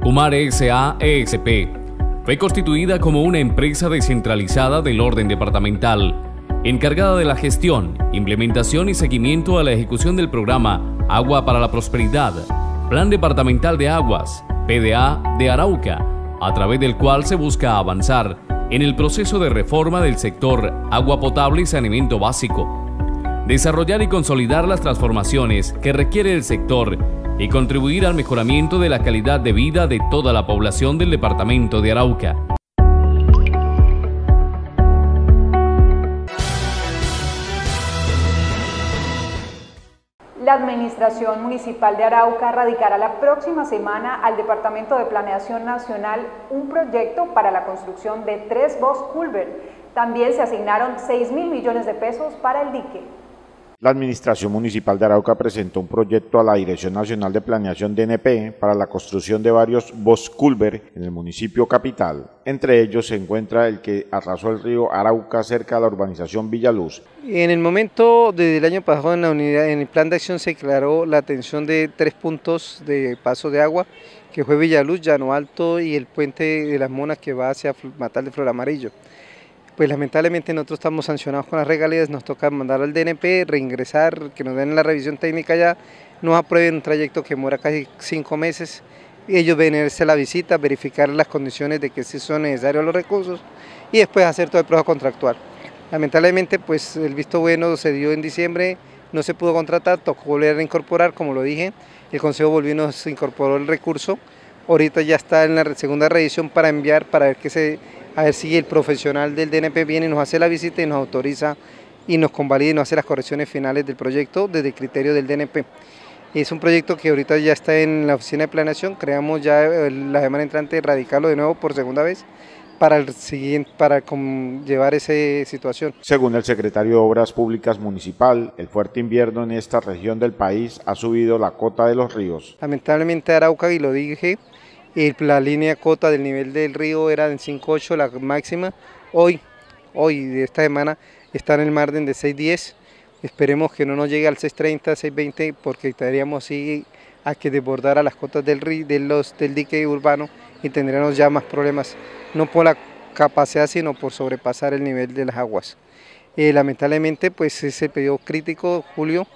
Umar S.A. ESP fue constituida como una empresa descentralizada del orden departamental, encargada de la gestión, implementación y seguimiento a la ejecución del programa Agua para la Prosperidad, Plan Departamental de Aguas, PDA de Arauca, a través del cual se busca avanzar en el proceso de reforma del sector agua potable y saneamiento básico, desarrollar y consolidar las transformaciones que requiere el sector y contribuir al mejoramiento de la calidad de vida de toda la población del departamento de Arauca. La Administración Municipal de Arauca radicará la próxima semana al Departamento de Planeación Nacional un proyecto para la construcción de 3 Bos Culver. También se asignaron 6.000 millones de pesos para el dique. La Administración Municipal de Arauca presentó un proyecto a la Dirección Nacional de Planeación DNP para la construcción de varios Bos Culver en el municipio capital. Entre ellos se encuentra el que arrasó el río Arauca cerca de la urbanización Villaluz. En el momento, desde el año pasado, en el plan de acción se declaró la atención de 3 puntos de paso de agua, que fue Villaluz, Llano Alto y el puente de las Monas que va hacia Matal de Flor Amarillo. Pues lamentablemente nosotros estamos sancionados con las regalías, nos toca mandar al DNP, reingresar, que nos den la revisión técnica ya, nos aprueben un trayecto que demora casi 5 meses, y ellos venirse a la visita, verificar las condiciones de que sí son necesarios los recursos y después hacer todo el proceso contractual. Lamentablemente pues el visto bueno se dio en diciembre, no se pudo contratar, tocó volver a incorporar, como lo dije, el Consejo volvió y nos incorporó el recurso, ahorita ya está en la segunda revisión para enviar, para ver a ver si el profesional del DNP viene y nos hace la visita y nos autoriza y nos convalida y nos hace las correcciones finales del proyecto desde el criterio del DNP. Es un proyecto que ahorita ya está en la oficina de planeación, creamos ya la semana entrante erradicarlo de nuevo por segunda vez para llevar esa situación. Según el secretario de Obras Públicas Municipal, el fuerte invierno en esta región del país ha subido la cota de los ríos. Lamentablemente Arauca, y lo dije, la línea cota del nivel del río era en 5.8 la máxima, hoy de esta semana está en el margen de 6.10, esperemos que no nos llegue al 6.30, 6.20 porque estaríamos así a que desbordara las cotas del dique urbano y tendríamos ya más problemas, no por la capacidad sino por sobrepasar el nivel de las aguas. Lamentablemente pues es el periodo crítico, Julio,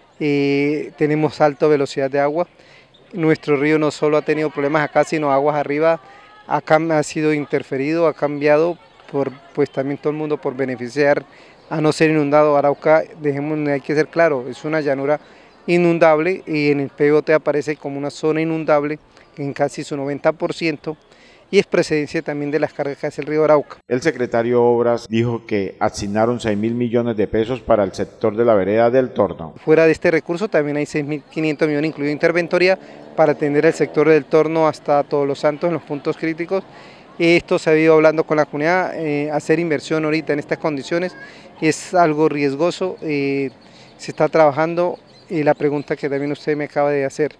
tenemos alta velocidad de agua. Nuestro río no solo ha tenido problemas acá, sino aguas arriba, acá ha sido interferido, ha cambiado, pues también todo el mundo por beneficiar a no ser inundado. Arauca, hay que ser claro, es una llanura inundable y en el PBOT aparece como una zona inundable en casi su 90%. Y es precedencia también de las cargas que hace el río Arauca. El secretario de Obras dijo que asignaron 6.000 millones de pesos para el sector de la vereda del Torno. Fuera de este recurso también hay 6.500 millones incluido interventoría para atender el sector del Torno hasta Todos los Santos en los puntos críticos. Esto se ha ido hablando con la comunidad, hacer inversión ahorita en estas condiciones es algo riesgoso, se está trabajando y la pregunta que también usted me acaba de hacer,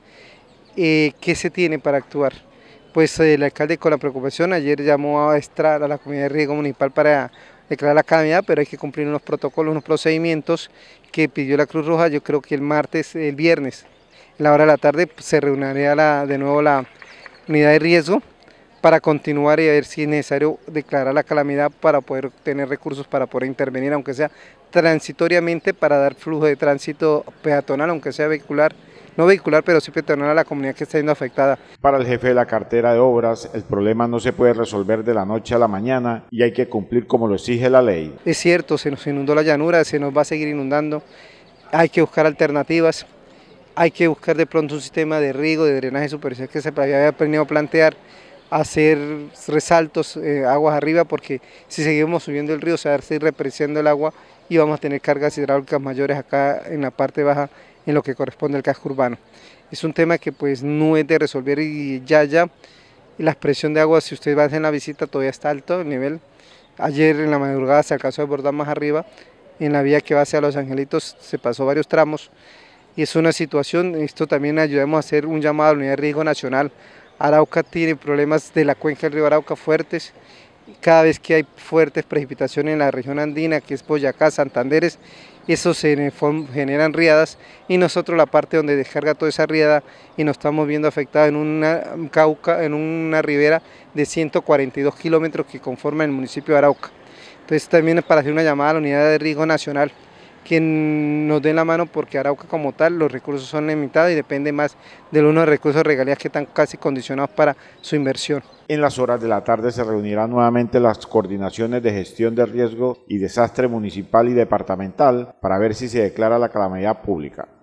¿qué se tiene para actuar? Pues el alcalde con la preocupación ayer llamó a la comunidad de riego municipal para declarar la calamidad, pero hay que cumplir unos protocolos, unos procedimientos que pidió la Cruz Roja. Yo creo que el viernes, a la hora de la tarde, se reuniría de nuevo la unidad de riesgo para continuar y a ver si es necesario declarar la calamidad para poder tener recursos para poder intervenir, aunque sea transitoriamente, para dar flujo de tránsito peatonal, aunque sea vehicular. No vehicular, pero sí peatonal a la comunidad que está siendo afectada. Para el jefe de la cartera de obras, el problema no se puede resolver de la noche a la mañana y hay que cumplir como lo exige la ley. Es cierto, se nos inundó la llanura, se nos va a seguir inundando, hay que buscar alternativas, hay que buscar de pronto un sistema de riego, de drenaje superficial que se había venido a plantear, hacer resaltos aguas arriba, porque si seguimos subiendo el río se va a seguir represando el agua y vamos a tener cargas hidráulicas mayores acá en la parte baja en lo que corresponde al casco urbano. Es un tema que pues no es de resolver y ya la presión de agua, si ustedes van a hacer la visita, todavía está alto el nivel. Ayer en la madrugada se alcanzó a desbordar más arriba, en la vía que va hacia Los Angelitos se pasó varios tramos y es una situación, esto también ayudamos a hacer un llamado a la Unidad de Riesgo Nacional. Arauca tiene problemas de la cuenca del río Arauca fuertes, cada vez que hay fuertes precipitaciones en la región andina, que es Boyacá, Santanderes, eso generan riadas y nosotros la parte donde descarga toda esa riada y nos estamos viendo afectados en una ribera de 142 kilómetros que conforma el municipio de Arauca. Entonces también es para hacer una llamada a la Unidad de Riesgo Nacional que nos den la mano, porque Arauca como tal los recursos son limitados y depende más de unos recursos de regalías que están casi condicionados para su inversión. En las horas de la tarde se reunirán nuevamente las coordinaciones de gestión de riesgo y desastre municipal y departamental para ver si se declara la calamidad pública.